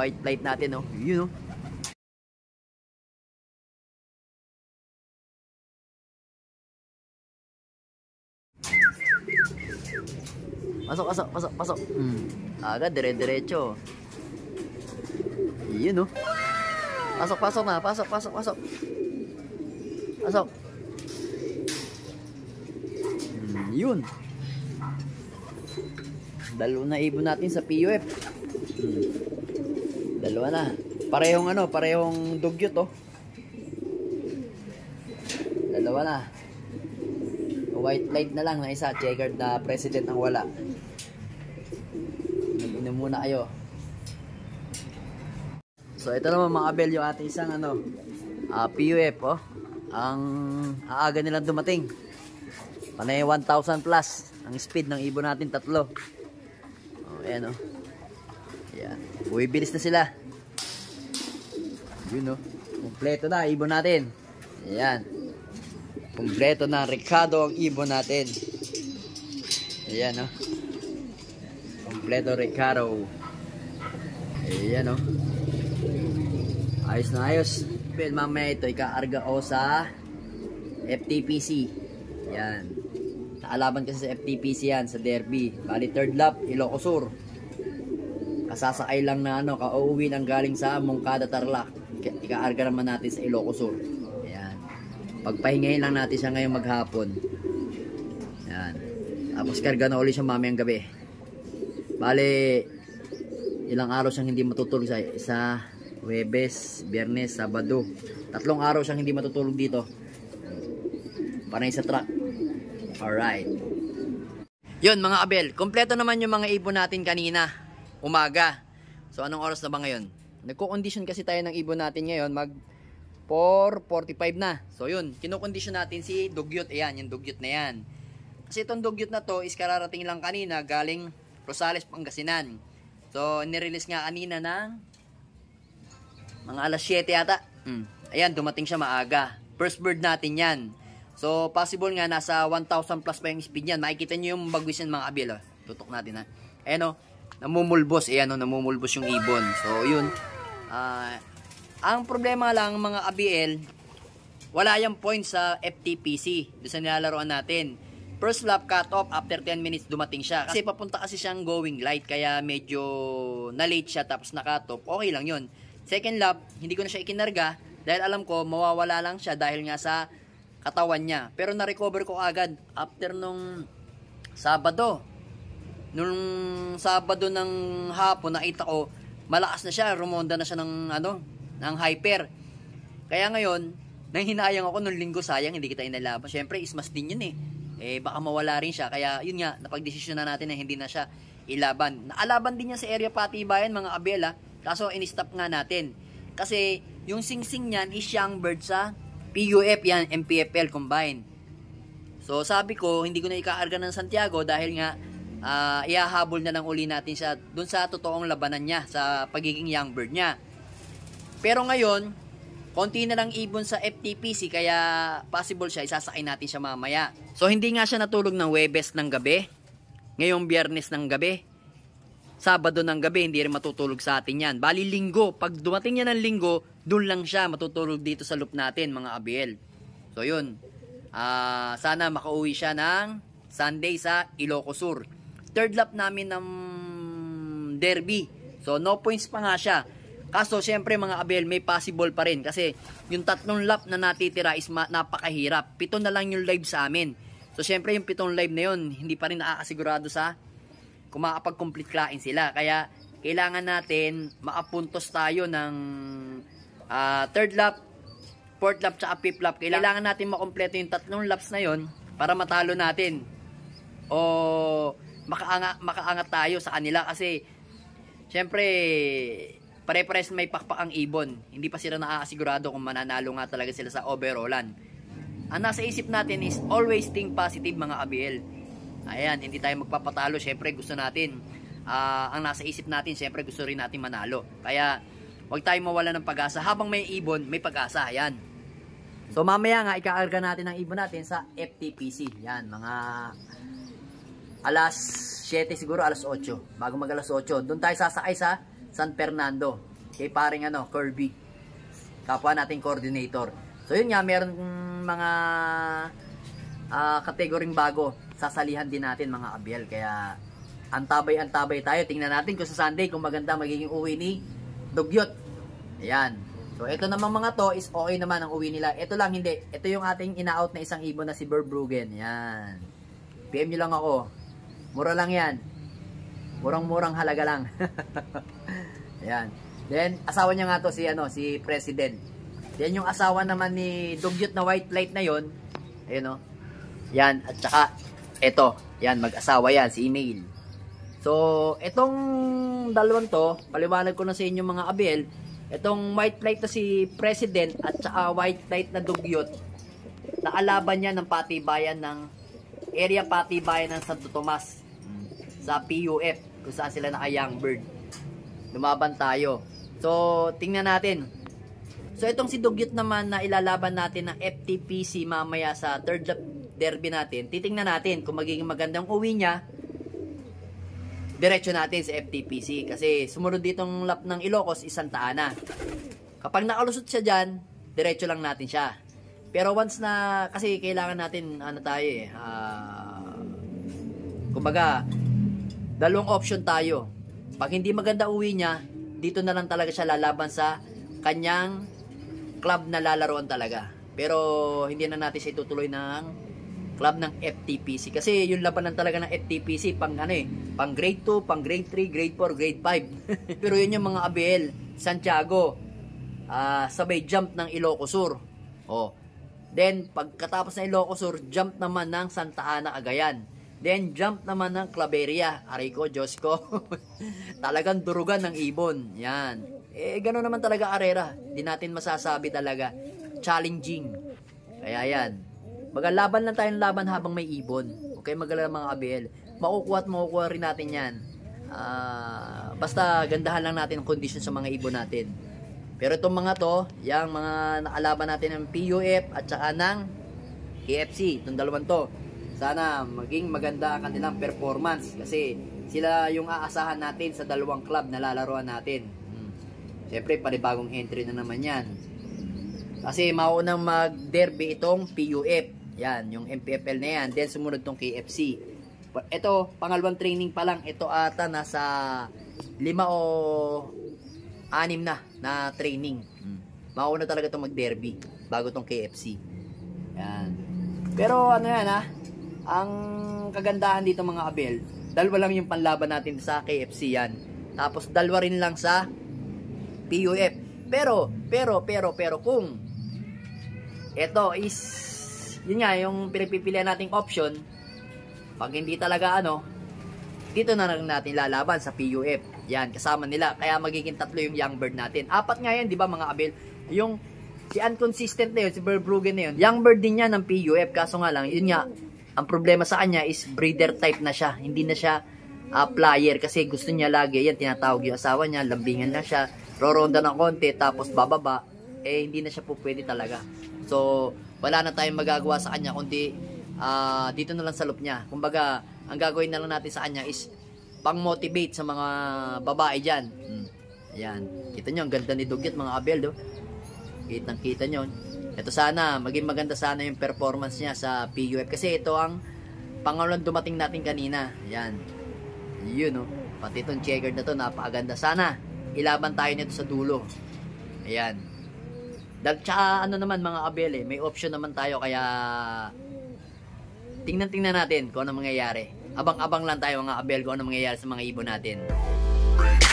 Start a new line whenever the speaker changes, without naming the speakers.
white light natin, oh. Yun, oh. Pasok. Agad, dire-diretso. Yun, oh. Pasok na. Pasok. Yun. Dalawa na ibon natin sa PUF. Dalawa na. Parehong dugyot, oh. Dalawa na. White light na lang na isa, checkered na president ang wala. Inom muna kayo. So ito naman mga abel, yung ating isang PUF, oh. Ang aaga nilang dumating. Panay 1,000 plus ang speed ng ibon natin, tatlo. Oh, ayan, oh. Ayan. Bumibilis na sila. Yun, oh. Kompleto na ibon natin. Ayan. Kompleto na Ricardo ang ibon natin. Ayan, oh. Kompleto Ricardo. Ayan, oh. Ayos na ayos. Well, mamaya ito ikaarga o sa FTPC. Ayan. Naalaban kasi sa FTPC yan, sa Derby. Bali, third lap, Ilocos Sur. Kasasakay lang na kauuwi ng galing sa Moncada, Tarlac. Ikaarga naman natin sa Ilocos Sur. Ayan. Pagpahingayin lang natin siya ngayong maghapon. Ayan. Tapos karga na ulit siya mamayang gabi. Bali, ilang araw siyang hindi matutulog sa Huwebes, Biyernes, Sabado. 3 araw siyang hindi matutulog dito. Panay sa truck. Alright. Yun mga abel, kompleto naman yung mga ibon natin kanina. Umaga. So anong oras na ba ngayon? Nagko-condition kasi tayo ng ibon natin ngayon. Mag 4:45 na. So yun, kinokondisyon natin si dugyot. Ayan, yung dugyot na yan. Kasi itong dugyot na to is kararating lang kanina galing Rosales, Pangasinan. So nirelease nga kanina ng mga alas 7 yata. Ayan, dumating siya maaga. First bird natin yan. So, possible nga nasa 1,000 plus pa yung speed yan. Makikita nyo yung bagwis yan mga abel. Oh. Tutok natin, ha. Ayan, oh. Namumulbos. Ayan, oh. Namumulbos yung ibon. So, yun. Ang problema lang mga abel, wala yung point sa FTPC. Doon sa nilalaroan natin. First lap cut off, after 10 minutes dumating siya. Kasi papunta kasi siyang going light. Kaya medyo na-late siya tapos na-cut off. Okay lang yun. Second lap, hindi ko na siya ikinarga dahil alam ko mawawala lang siya dahil nga sa katawan niya. Pero na-recover ko agad after nung Sabado. Nung Sabado ng hapon, nakita ko malakas na siya, rumonda na siya ng hyper. Kaya ngayon, nanghinayang ako nung Linggo, sayang hindi kita inalaban. Syempre, ismas din yun baka mawala rin siya. Kaya yun nga, napagdesisyon na natin na hindi na siya ilaban. Naalaban din niya sa area Patibayan mga abela. Kaso in-stop nga natin. Kasi yung singsing niyan is young bird sa PUF yan, MPFL combine. So sabi ko, hindi ko na ikaarga ng Santiago dahil nga ihahabol na lang uli natin siya dun sa totoong labanan niya, sa pagiging young bird niya. Pero ngayon, konti na lang ibon sa FTPC kaya possible siya, isasakay natin siya mamaya. So hindi nga siya natulog ng Huwebes ng gabi, ngayong Biyernes ng gabi, Sabado ng gabi, hindi rin matutulog sa atin yan. Bali Linggo, pag dumating niya ng Linggo, dun lang siya matutulog dito sa loop natin mga abel. So yun, sana makauwi siya ng Sunday sa Ilocos Sur. Third lap namin ng Derby. So no points pa nga siya. Kaso syempre mga abel, may possible pa rin. Kasi yung 3 lap na natitira is napakahirap. 7 na lang yung live sa amin. So syempre yung 7 live na yun, hindi pa rin nakakasigurado sa kung makakapag-complete klain sila. Kaya kailangan natin maapuntos tayo ng third lap, fourth lap, tsaka fifth lap. Kailangan natin makompleto yung 3 laps na yon para matalo natin. O makaangat tayo sa kanila. Kasi syempre pare-pares may pakpak ang ibon. Hindi pa sila nakakasigurado kung mananalo nga talaga sila sa overallan. Ang nasa isip natin is always think positive mga ABL. Ayan, hindi tayo magpapatalo. Syempre gusto natin, ang nasa isip natin, syempre gusto rin natin manalo. Kaya huwag tayong mawala ng pag-asa. Habang may ibon, may pag-asa. Ayan. So mamaya nga, ikaarga natin ang ibon natin sa FTPC. Yan, mga alas 7 siguro, alas 8. Bago mag alas 8. Doon tayo sasakay sa San Fernando. kay paring Kirby. Kapwa nating coordinator. So yun nga, meron mga kategoring bago. Sasalihan din natin mga Abiel. Kaya antabay-antabay tayo. Tingnan natin kung sa Sunday kung maganda magiging uwi ni Dugyot. Ayan. So ito namang mga to is okay naman ang uwi nila. Ito lang hindi. Ito yung ating ina-out na isang ibon na si Verbruggen. Ayan. PM nyo lang ako. Mura lang yan. Murang-murang halaga lang. Ayan. Then, asawa niya nga to si President. Then, yung asawa naman ni Dugyot na white light na yon, ayun o. Yan, at saka, eto. Yan, mag-asawa yan, si Email. So, etong dalawang to, paliwanag ko na sa inyo mga Abiel, etong white light na si President at saka white light na Dugyot, naalaban niya ng patibayan ng area patibayan ng Santo Tomas sa PUF, kung saan sila naka-young bird. Lumaban tayo. So, tingnan natin. So, itong si Dugyot naman na ilalaban natin ng FTPC mamaya sa third lap derby natin. Titingnan natin kung magiging magandang uwi niya. Diretso natin sa FTPC. Kasi sumunod ditong lap ng Ilocos is Santa Ana. Kapag nakalusot siya dyan, diretso lang natin siya. Pero once na, kasi kailangan natin, kumbaga, dalawang option tayo. Pag hindi maganda uwi niya, dito na lang talaga siya lalaban sa kanyang club na lalaroan talaga. Pero hindi na natin siya itutuloy ng club ng FTPC. Kasi yung labanan talaga ng FTPC pang pang grade 2, pang grade 3, grade 4, grade 5. Pero yun yung mga Abiel, Santiago, sabay jump ng Ilocos Sur. Then pagkatapos ng Ilocos Sur, jump naman ng Santa Ana, Cagayan. Then, jump naman ng Claveria. Aray ko, Diyos ko. Talagang durugan ng ibon. Yan. Gano'n naman talaga arera. Di natin masasabi talaga. Challenging. Kaya yan. Magalaban lang tayong laban habang may ibon. Okay, magalala mga Abiel. Makukuha at makukuha rin natin yan. Basta gandahan lang natin ang condition sa mga ibon natin. Pero itong mga to, yung mga nakalaban natin ng PUF at saka ng KFC. Itong dalawang to. Sana maging maganda ang kanilang performance kasi sila yung aasahan natin sa dalawang club na lalaroan natin. Siyempre, panibagong entry na naman yan. Kasi maunang mag-derby itong PUF. Yan, yung MPFL na yan. Then sumunod tong KFC. Ito, pangalawang training pa lang. Ito ata nasa 5 o 6 na training. Mauna talaga itong mag-derby bago tong KFC. Yan. Pero ang kagandahan dito mga Abiel, dalawa lang yung panlaban natin sa KFC yan. Tapos dalawa rin lang sa PUF. Pero kung ito is yun nga yung pinagpipilian nating option, pag hindi talaga dito na lang natin lalaban sa PUF. Yan, kasama nila. Kaya magiging 3 yung young bird natin. 4 nga yan, di ba mga Abiel? Yung si Inconsistent na yun, si Verbruggen na yun, young bird din yan ng PUF. Kaso nga lang, yun nga, ang problema sa kanya is breeder type na siya. Hindi na siya flyer kasi gusto niya lagi. Yan, tinatawag yung asawa niya. Lambingan na siya. Roronda ng konti tapos bababa. Hindi na siya po pwede talaga. So, wala na tayong magagawa sa kanya kundi dito na lang sa loop niya. Kumbaga, ang gagawin na lang natin sa kanya is pang-motivate sa mga babae dyan. Ayan. Kita nyo, ang ganda ni Dugyot mga Abiel. Kitang-kita nyo. Ito sana, maging maganda sana yung performance niya sa PUF. Kasi ito ang pangalawang dumating natin kanina. Yan. Yun, pati itong checkered na to, napakaganda. Sana, ilaban tayo nito sa dulo. Ayan. Tsaka naman mga Abiel, may option naman tayo. Kaya, tingnan natin kung ano mangyayari. Abang-abang lang tayo mga Abiel kung ano mangyayari sa mga ibon natin.